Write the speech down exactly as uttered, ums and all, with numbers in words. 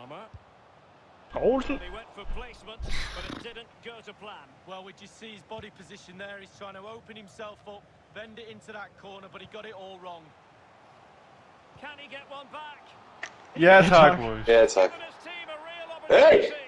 Palmer. Olsen. He went for placement, but it didn't go to plan. Well, we just see his body position there. He's trying to open himself up, bend it into that corner, but he got it all wrong. Can he get one back? Ja, tak. Ja, tak. Given his team a real opportunity. Hey!